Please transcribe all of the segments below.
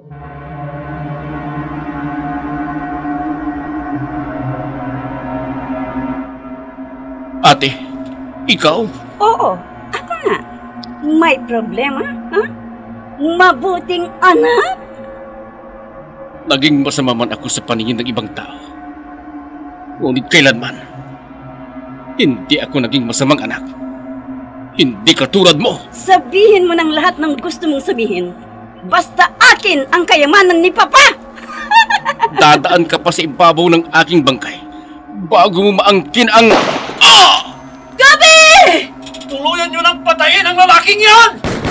Ate, ikaw? Oo, ako nga. May problema, ha? Mabuting anak? Naging masama man ako sa paningin ng ibang tao. Ngunit kailanman, hindi ako naging masamang anak. Hindi katulad mo. Sabihin mo ng lahat ng gusto mong sabihin. Basta akin ang kayamanan ni Papa! Dadaan ka pa sa ibabaw ng aking bangkay bago mo maangkin ang... Gabi! Tuluyan nyo ng patayin ang lalaking yan!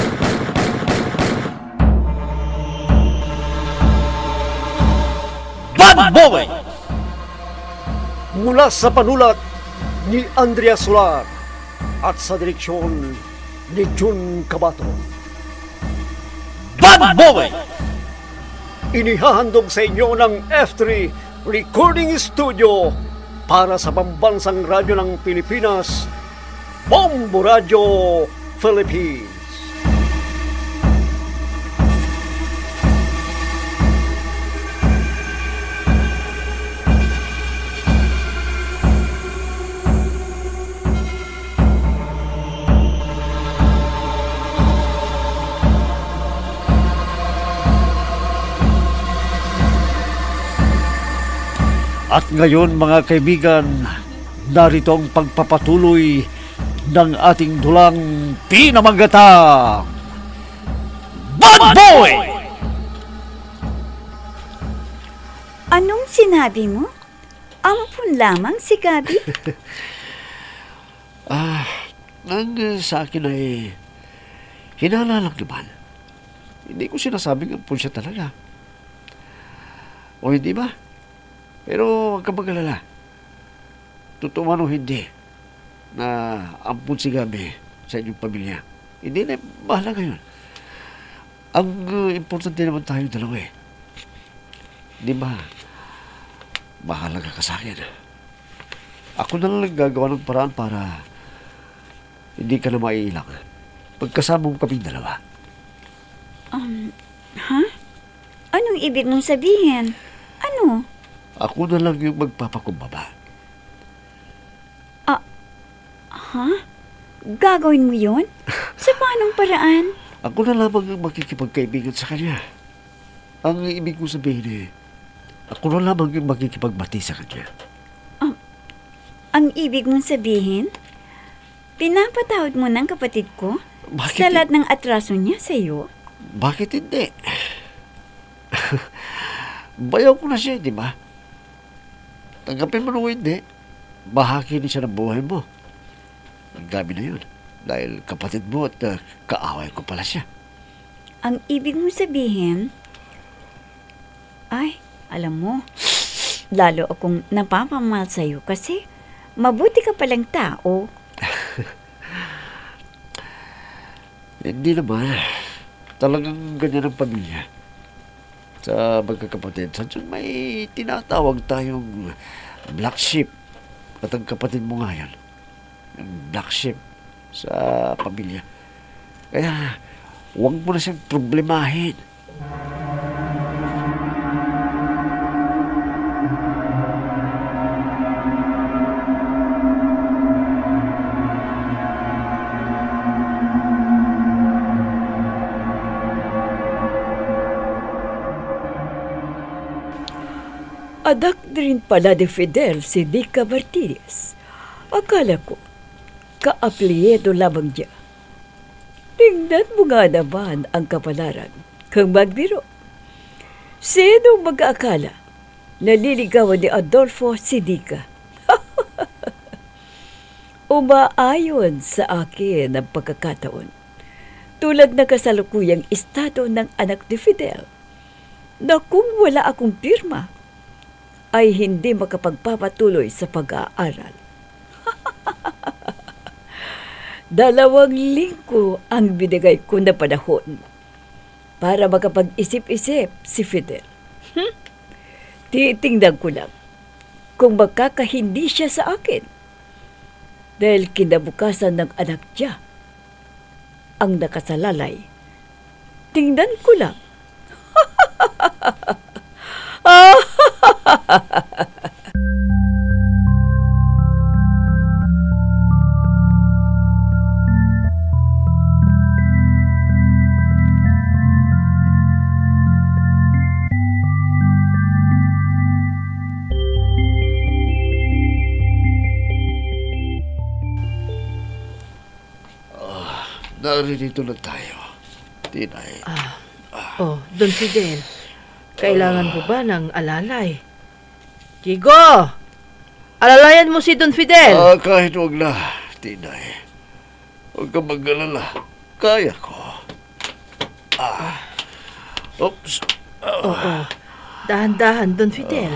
Bad boy! Mula sa panulat ni Andrea Solar at sa direksyon ni Jun Cabato. Bad boy! Inihahandog sa inyo ng F3 Recording Studio para sa pambansang radyo ng Pilipinas, Bombo Radio Philippines. At ngayon mga kaibigan, narito ang pagpapatuloy ng ating dulang pinamagatang Bad Boy! Anong sinabi mo? Ampun lamang si Gabi? Ang sa akin ay hinala lang naman. Hindi ko sinasabing ampun siya talaga. O hindi ba? Pero huwag ka mag-alala. Totoo man o hindi na ampun si Gabi sa inyong pamilya. Hindi na, bahala ngayon. Ang importante naman tayo dalawa eh. Di ba? Bahala ka sa akin. Ako na lang gagawa ng paraan para hindi ka na maiilang. Pagkasama mo kaming dalawa. Ha? Anong ibig mong sabihin? Ano? Ako na lang yung magpapakumbaba. Ha? Gagawin mo yun? Sa paanong paraan? Ako na lamang ang makikipagkaibigan sa kanya. Ang ibig ko sabihin eh, ako na lamang yung makikipagbati sa kanya. Ang ibig mong sabihin? Pinapatawad mo ng kapatid ko? Bakit Sa lahat ng atraso niya sa iyo? Bakit hindi? Bayaw ko na siya, di ba? Tanggapin mo na o hindi, bahagi din siya ng buhay mo. Ang Gabi na yun. Dahil kapatid mo at kaaway ko pala siya. Ang ibig mong sabihin? Ay, alam mo, lalo akong napapamahal sa iyo kasi mabuti ka palang tao. Hindi naman. Talagang ganyan ang pamilya. Sa magkakapatid, sadyan may tinatawag tayong black sheep. At ang kapatid mo nga yan, black sheep sa pamilya. Kaya, huwag mo na siyang problemahin. Adak din pala de Fidel si Dica Martinez. Akala ko, ka-apliedo lamang niya. Tingnan mo nga naman ang kapalaran kang magbiro. Sino mag-aakala naliligawan ni Adolfo si Dica? Umaayon sa akin ang pagkakataon. Tulad na kasalukuyang estado ng anak ni Fidel na kung wala akong pirma, ay hindi makapagpapatuloy sa pag-aaral. 2 linggo ang binigay ko na panahon para makapag-isip-isip si Fidel. Titingnan ko lang kung magkakahindi siya sa akin. Dahil kinabukasan ng anak niya ang nakasalalay. Tingnan ko lang. Naririto na tayo. Tinay. Don Fidel, kailangan mo ba ng alalay? Chigo! Alalayan mo si Don Fidel! Kahit wag na, Tinay. Huwag ka mag-alala. Kaya ko. Oops. Dahan-dahan, Don Fidel.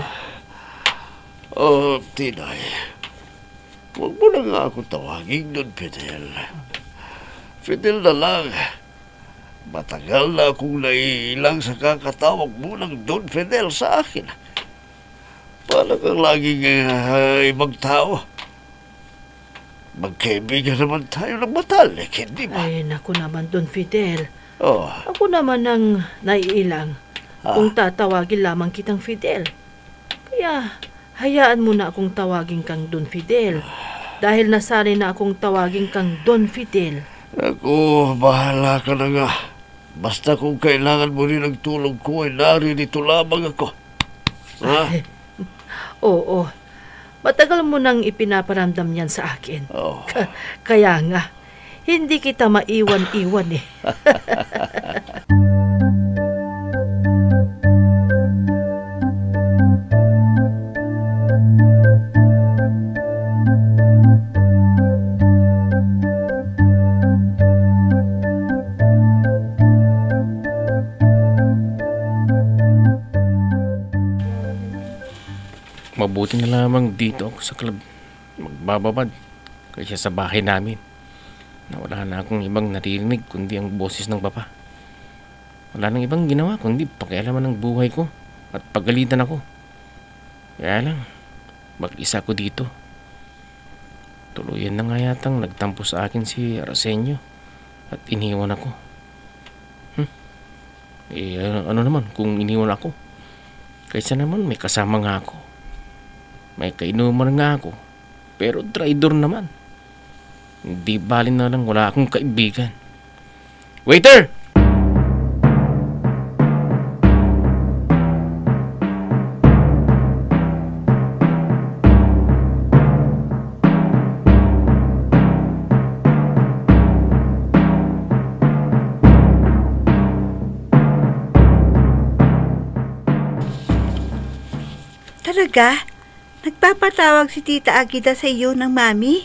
Tinay. Huwag mo na nga ako tawagin, Don Fidel. Fidel na lang. Matagal na akong naiilang sa kakatawag mo ng Don Fidel sa akin. Para kang laging ibang tao. Magkaibigan naman tayo ng matalik, hindi ba? Ay, naku naman, Don Fidel. Oh. Ako naman ang naiilang kung tatawagin lamang kitang Fidel. Kaya, hayaan mo na akong tawagin kang Don Fidel. Dahil nasanay na akong tawagin kang Don Fidel. Ako, bahala ka na nga. Basta kung kailangan mo rin ang tulong ko, ay naririto lamang ako. Ha? Oo. Matagal mo nang ipinaparamdam yan sa akin. Oh. Kaya nga, hindi kita maiwan-iwan eh. Mabuti na lamang dito ako sa club magbababad kaysa sa bahay namin na wala na akong ibang naririnig kundi ang boses ng papa. Wala nang ibang ginawa kundi pakialaman ng buhay ko at pagalitan ako. Kaya lang, mag-isa ko dito. Tuluyan na nga yatang nagtampo sa akin si Arsenio at iniwan ako. Ano naman kung iniwan ako? Kaysa naman may kasama nga ako. May kainuman nga ako, pero traidor naman. Hindi balin na lang wala akong kaibigan. Waiter! Talaga? Nagpapatawag si Tita Agida sa iyo ng mami?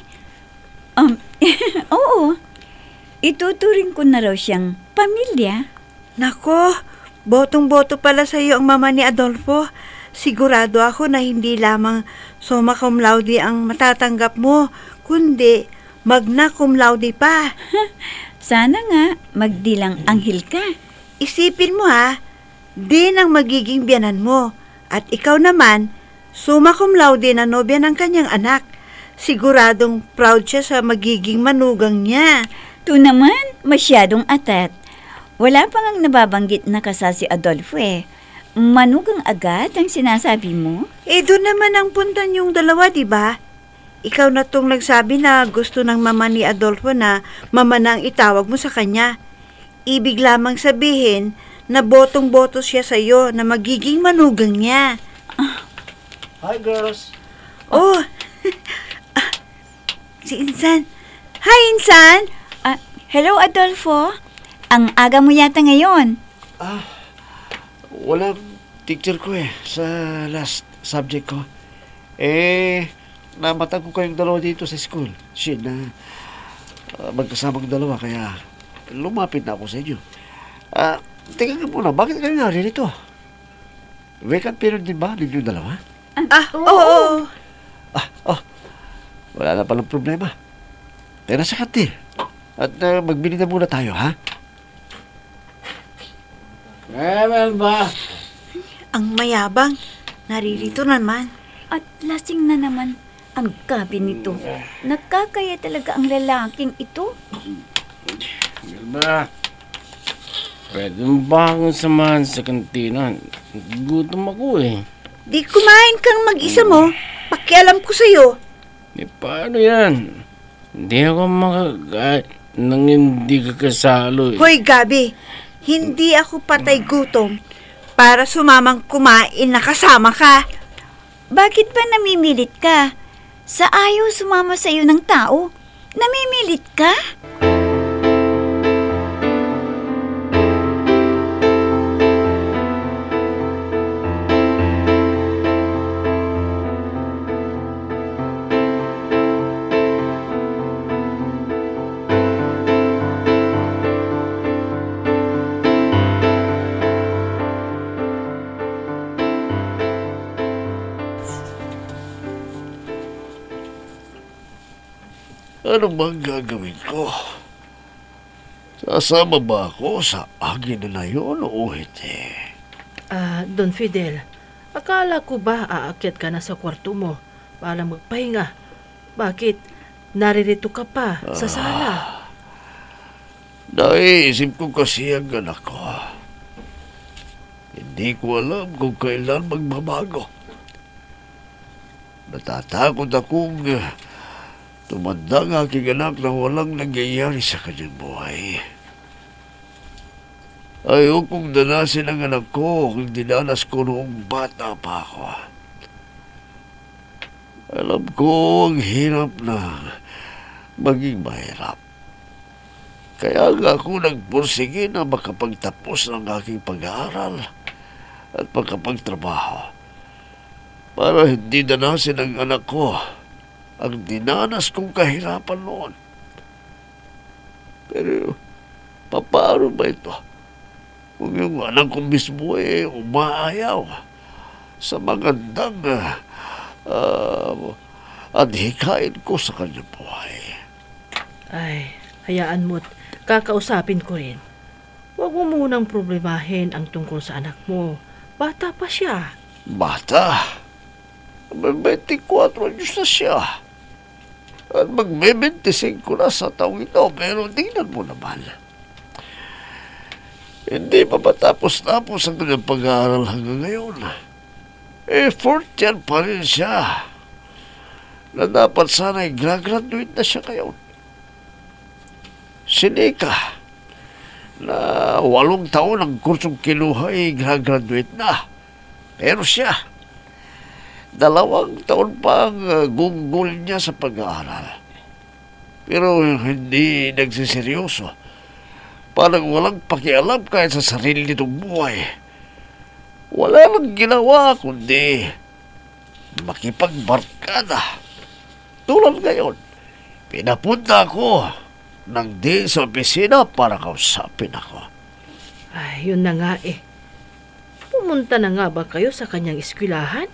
Oo. Ituturing ko na raw siyang pamilya. Nako, botong-boto pala sa iyo ang mama ni Adolfo. Sigurado ako na hindi lamang summa cum laude ang matatanggap mo, kundi magna cum laude pa. Sana nga magdilang anghel ka. Isipin mo ha, din ang magiging biyanan mo. At ikaw naman, summa cum laude na nobya ng kanyang anak. Siguradong proud siya sa magiging manugang niya. To naman, masyadong atat. Wala pa ngang nababanggit na kasal si Adolfo eh. Manugang agad ang sinasabi mo? Doon naman ang punta niyong dalawa, di ba? Ikaw na tong nagsabi na gusto ng mama ni Adolfo na mama na ang itawag mo sa kanya. Ibig lamang sabihin na botong-boto siya sa iyo na magiging manugang niya. Hi, girls. Oh, si Insan. Hi, Insan. Hello, Adolfo. Ang aga mo yata ngayon. Walang teacher ko sa last subject ko. Namatag ko kayong dalawa dito sa school. Shit na magkasamang dalawa, kaya lumapit na ako sa inyo. Tingnan mo muna, bakit kayo naririto? Vacant period din ba ninyo dalawa? Oo. Wala na palang problema. Tara sa kantin. At magbili na muna tayo, ha? Meron ba? Ang mayabang. Naririto naman. At lasing na naman ang gabi nito. Nakakaya talaga ang lalaking ito. Meron ba? Pwede mo ba akong samahan sa kantina? Gutom ako eh. Di kumain kang mag-isa mo. Pakialam ko sa'yo. Paano yan? Hindi ako makakain nang hindi ka kasalo eh. Hoy, Gabi, hindi ako patay gutom para sumamang kumain na kasama ka. Bakit ba namimilit ka? Sa ayaw sumama sa iyo ng tao, namimilit ka? Ano bang gagawin ko? Sasama ba ako sa agin na yun o hindi? Don Fidel, akala ko ba aakyat ka na sa kwarto mo para magpahinga? Bakit naririto ka pa sa sala? Naisip ko kasi ang anak ko. Hindi ko alam kung kailan magbabago. Natatakot akong tumanda ang aking anak na walang nangyayari sa kanyang buhay. Ayokong danasin ang anak ko kung dinanas ko noong bata pa ako. Alam ko ang hirap na maging mahirap. Kaya nga ako nagpursige na makapagtapos ng aking pag-aaral at makapagtrabaho para hindi danasin ang anak ko ang dinanas kong kahirapan noon. Pero, paano ba ito? Kung yung anak ko mismo umaayaw sa magandang adhikain ko sa kanyang buhay. Ay, hayaan mo't kakausapin ko rin. Huwag mo munang problemahin ang tungkol sa anak mo. Bata pa siya. Bata? May 24 anyos na siya. At magme-25 na sa taong ito. Pero tingnan mo naman. Hindi pa matapos-tapos ang kanyang pag-aaral hanggang ngayon. Fourth year pa rin siya. Na dapat sana'y graduate na siya ngayon. Si Nika, na 8 taon ang kursong kinuha graduate na. Pero siya, 2 taon pa ang gunggol niya sa pag-aaral. Pero hindi nagsiseryoso. Parang walang pakialam kahit sa sarili nitong buhay. Wala lang ginawa kundi makipagbarkada. Tulad ngayon, pinapunta ako ng din sa opisina para kausapin ako. Ay, yun na nga eh. Pumunta na nga ba kayo sa kanyang eskwelahan?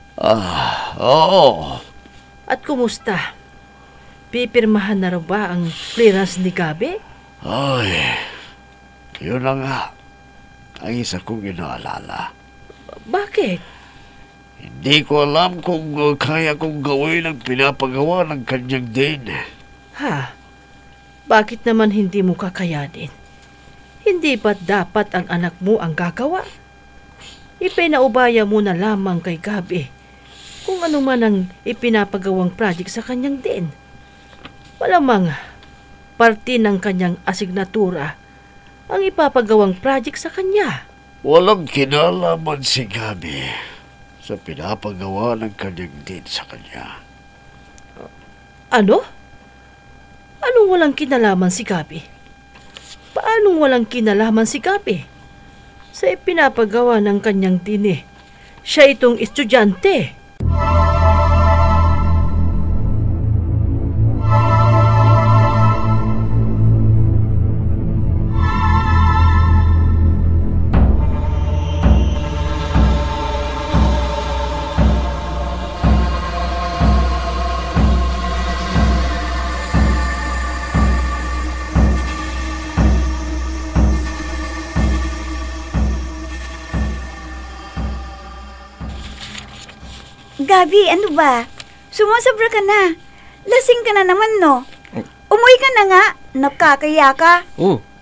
Oo. At kumusta? Pipirmahan na raw ba ang clearance ni Gabi? Ay, yun na nga ang isa kong inaalala. Bakit? Hindi ko alam kung kaya kong gawin ang pinapagawa ng kanyang din. Ha? Bakit naman hindi mo kakayanin? Hindi ba dapat ang anak mo ang gagawa? Ipinaubaya mo na lamang kay Gabi kung ano man ang ipinapagawang project sa kanyang din. Malamang parte ng kanyang asignatura ang ipapagawang project sa kanya. Walang kinalaman si Gabi sa pinapagawa ng kanyang din sa kanya. Ano? Anong walang kinalaman si Gabi? Paanong walang kinalaman si Gabi? Sa ipinapagawa ng kanyang din siya itong estudyante. Gabi, ano ba? Sumasobra ka na. Lasing ka na naman, no? Umuwi ka na nga. Nakakaya ka. Oh,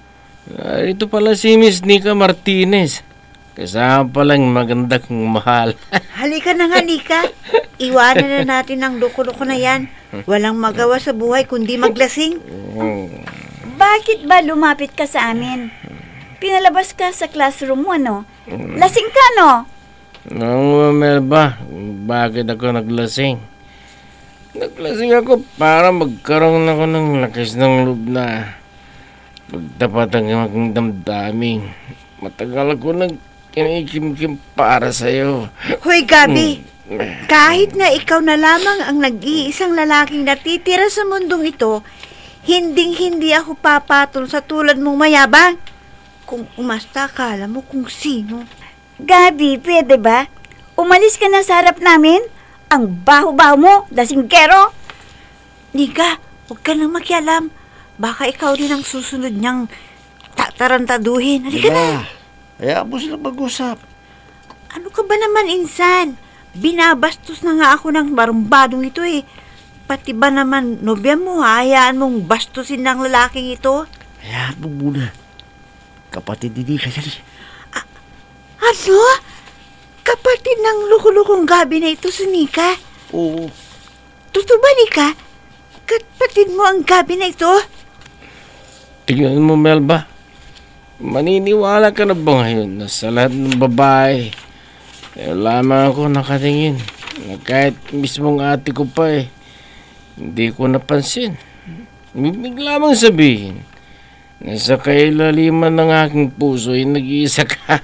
Ito pala si Miss Nika Martinez. Kasama palang maganda kong mahal. Halika na nga, Nika. Iwanan na natin ang loko-loko na yan. Walang magawa sa buhay kundi maglasing. Bakit ba lumapit ka sa amin? Pinalabas ka sa classroom mo, no? Lasing ka, no? Nang Melba, bakit ako naglasing? Naglasing ako para magkaroon ako ng lakas ng loob na pagtapat ang aking damdamin. Matagal ako nagkinikim-kim para sa'yo. Hoy, Gabi. Kahit na ikaw na lamang ang nag-iisang lalaking natitira sa mundong ito, hinding-hindi ako papatol sa tulad mong mayabang. Kung umasta, akala mo kung sino. Gabi, pwede ba? Umalis ka na sa harap namin? Ang baho-baho mo, dasinggero! Nika, huwag ka nang makialam. Baka ikaw din ang susunod niyang tatarantaduhin. Halika na. Hayaan mo silang mag-usap. Ano ka ba naman, insan? Binabastos na nga ako ng barumbadong ito eh. Pati ba naman, nobya mo, hayaan mong bastusin ng lalaking ito? Hayaan mo muna. Kapatid ni Nika yan. Ano? Kapatid ng lukulukong Gabi na ito si Nika? Oo. Totoo ba, Nika? Kapatid mo ang Gabi na ito? Tingnan mo, Melba. Maniniwala ka na ba ngayon na sa lahat ng babae, lamang ako nakatingin na kahit mismong ate ko pa hindi ko napansin. Ibig lamang sabihin na sa kailaliman ng aking puso ay nag-iisa ka.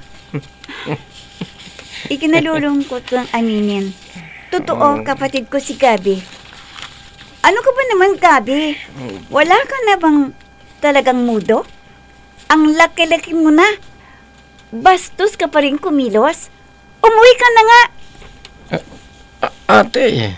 Ikinalulungkot kang aminin. Totoo, kapatid ko si Gabi. Ano ka ba naman, Gabi? Wala ka na bang talagang mudo? Ang laki-laki mo na. Bastos ka pa rin kumilos. Umuwi ka na nga. Ate.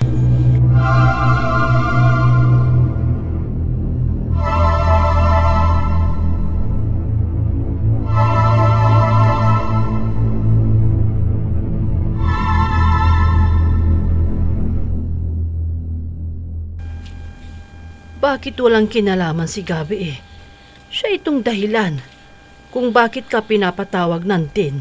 Bakit walang kinalaman si Gabi eh? Siya itong dahilan kung bakit ka pinapatawag ng Tin.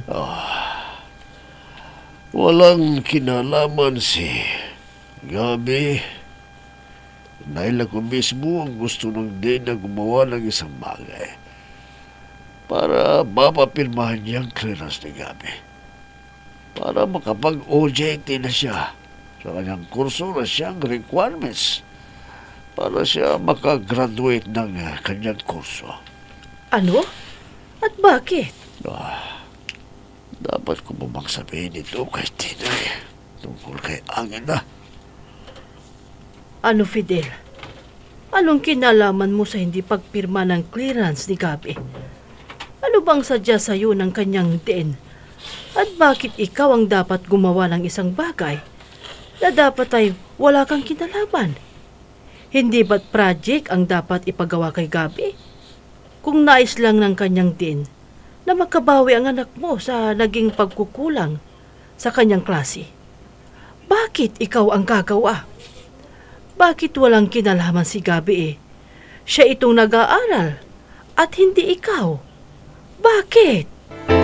Walang kinalaman si Gabi. Dahil ako mismo ang gusto ng din na gumawa ng isang bagay para mapapirmahan niya ang clearance ni Gabi. Para makapag-OJT na siya sa kanyang kurso na siyang requirements para siya makagraduate ng kanyang kurso. Ano? At bakit? Dapat ko ba bang sabihin ito kay Tinay tungkol kay Angela? Ano, Fidel? Anong kinalaman mo sa hindi pagpirma ng clearance ni Gabi? Ano bang sadya sa'yo ng kanyang din? At bakit ikaw ang dapat gumawa ng isang bagay na dapat ay wala kang kinalaman? Hindi ba't project ang dapat ipagawa kay Gabi? Kung nais lang ng kanyang din na makabawi ang anak mo sa naging pagkukulang sa kanyang klase, bakit ikaw ang gagawa? Bakit walang kinalaman si Gabi eh? Siya itong nag-aaral at hindi ikaw. Bakit?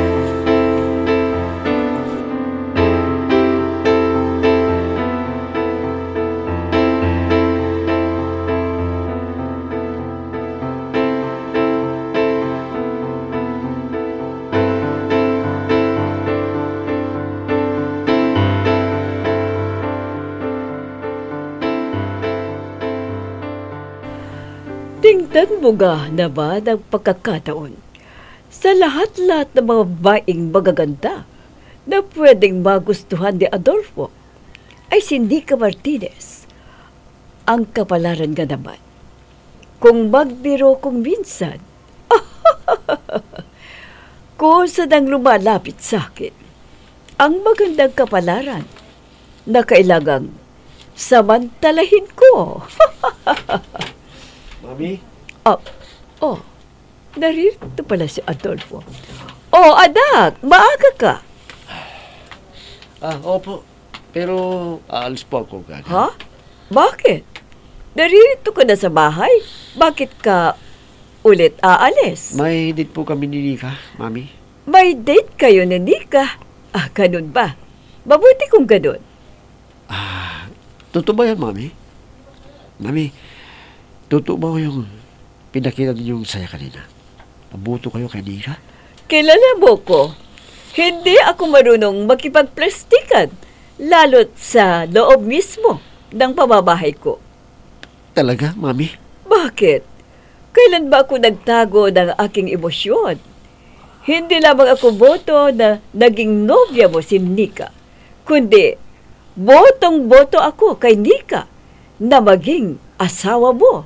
Tingnan mo nga naman ang pagkakataon sa lahat-lahat ng mga babaeng magaganda na pwedeng magustuhan ni Adolfo ay si Nika Martinez. Ang kapalaran nga naman, kung magbiro kong minsan, kung saan ang lumalapit sa akin, ang magandang kapalaran na kailangang samantalahin ko. Mami? Naririto pala si Adolfo. Anak, maaga ka. Opo. Pero aalis po ako kagad. Ha? Bakit? Naririto ka na sa bahay? Bakit ka ulit aalis? May date po kami ni Nika, Mami. May date kayo ni Nika. Ganun ba? Mabuti kung ganun. Totoo ba yan, Mami? Mami, totoo ba yung pinakita ninyong saya kanina? Mabuto kayo kay Nika? Kilala mo ko. Hindi ako marunong makipagplastikan, lalo't sa loob mismo ng pamabahay ko. Talaga, Mami? Bakit? Kailan ba ako nagtago ng aking emosyon? Hindi lamang ako boto na naging nobya mo si Nika, kundi botong-boto ako kay Nika na maging asawa mo.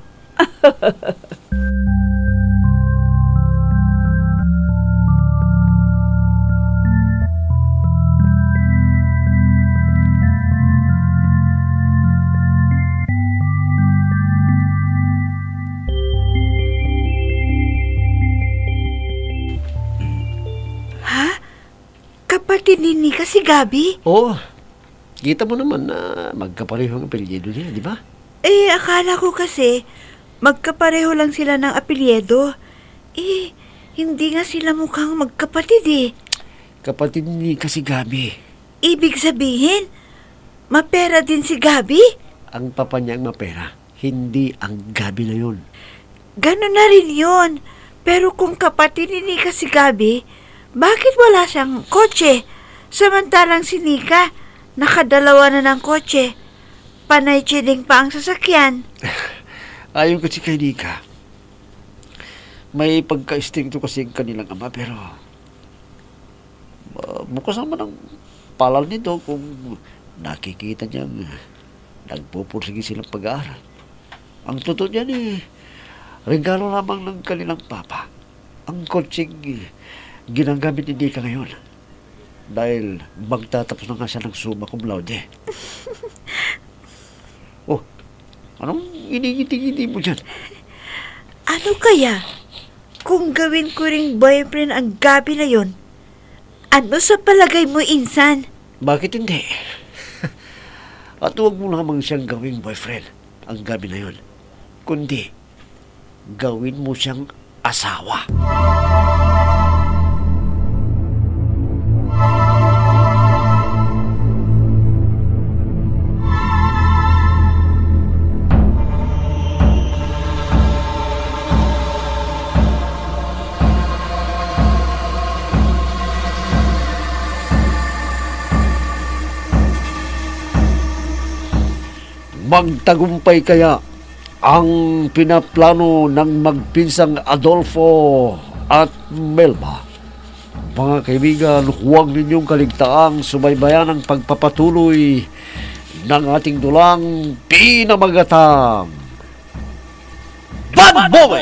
Kapatid ni Nika si Gabi? Oo. Kita mo naman na magkapareho ang apelyido nila, di ba? Akala ko kasi magkapareho lang sila ng apelyido. Hindi nga sila mukhang magkapatid Kapatid ni Nika si Gabi. Ibig sabihin, mapera din si Gabi? Ang papa niya ang mapera, hindi ang Gabi na yun. Ganon na rin yun. Pero kung kapatid ni Nika si Gabi, bakit wala siyang kotse? Samantalang si Nika, nakadalawa na ng kotse. Panay chiding pa ang sasakyan. Ayon kasi kay Nika, may pagka-istrikto kasi ang kanilang ama, pero bukas naman ang palal nito kung nakikita niyang nagpupursige silang pag-aaral. Ang totoo niyan regalo lamang ng kanilang papa. Ang kotseng ginagamit ni Nika ngayon. Dahil magtatapos na nga siya ng summa cum laude. Anong iningiti-ngiti mo dyan? Ano kaya kung gawin ko ring boyfriend ang Gabi na yon? Ano sa palagay mo, Insan? Bakit hindi? At huwag mo lamang siyang gawing boyfriend ang Gabi na yon. Kundi, gawin mo siyang asawa. Magtagumpay kaya ang pinaplano ng magpinsang Adolfo at Melba? Mga kaibigan, huwag ninyong kaligtaang subaybayan ang pagpapatuloy ng ating dulang pinamagatang Bad Boy!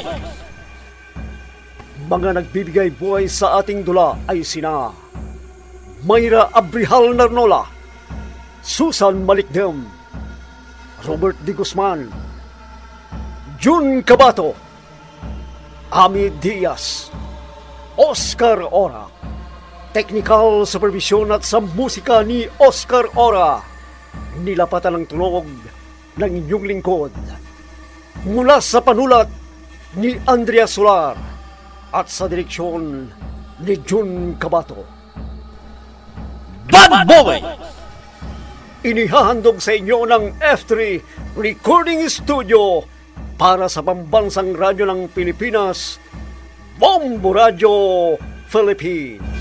Mga nagbibigay buhay sa ating dula ay sina Mayra Abrihal Narnola, Susan Malikdem, Robert D. Guzman, Jun Cabato, Ami Diaz, Oscar Ora. Technical supervision at sa musika ni Oscar Ora. Nilapatan ng tulog ng inyong lingkod. Mula sa panulat ni Andrea Solar at sa direksyon ni Jun Cabato. Bad Boy! Inihahandog sa inyo ng F3 Recording Studio para sa pambansang radyo ng Pilipinas, Bombo Radio Philippines.